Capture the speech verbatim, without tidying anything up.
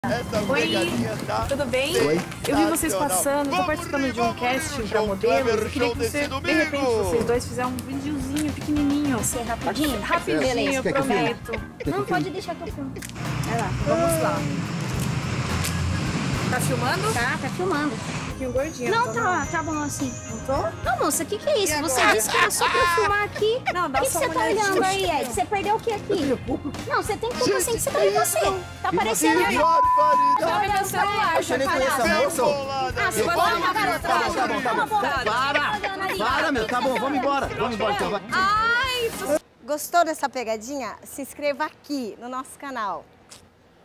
Oi, tudo bem? Oi. Eu vi vocês passando, tô participando de um casting pra modelos. Eu queria que você, de repente, vocês dois fizeram um videozinho pequenininho. Você rapidinho? Rapidinho, eu prometo. Não, pode deixar que eu filme. Vai lá, vamos lá. Tá filmando? Tá, tá filmando. Um pouquinho gordinho. Não, tá, tá bom assim. Não tô? Não, moça, o que que é isso? Você disse que era só pra eu filmar aqui. Não, dá O que que só você uma tá olhando olhadinha. aí, Ed? Você perdeu o que aqui? Não, você tem culpa assim que você tá aí você. Tá aparecendo aí. Chama meu celular, Eu nem conheço a moça. Ah, você Eu- botou uma garota. Tá bom, tá bom, tá bom. Para! Para, meu. Tá bom, vamos embora. Vamos embora, então. Vai. Ai, Gostou dessa pegadinha? Se inscreva aqui no nosso canal.